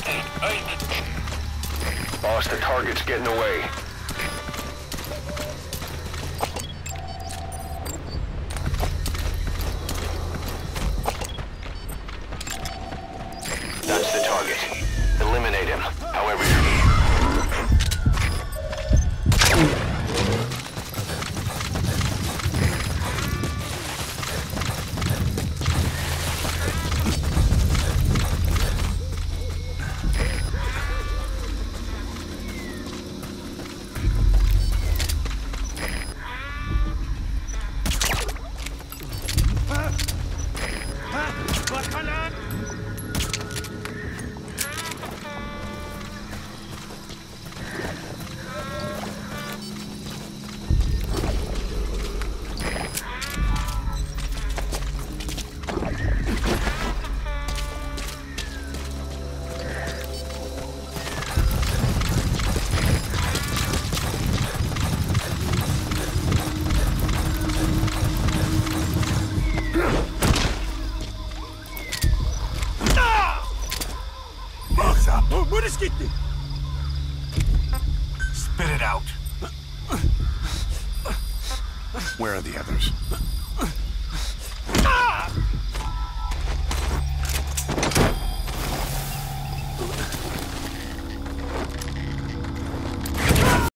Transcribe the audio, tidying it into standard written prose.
Boss, the target's getting away. That's the target. Eliminate him, however you need. Spit it out. Where are the others?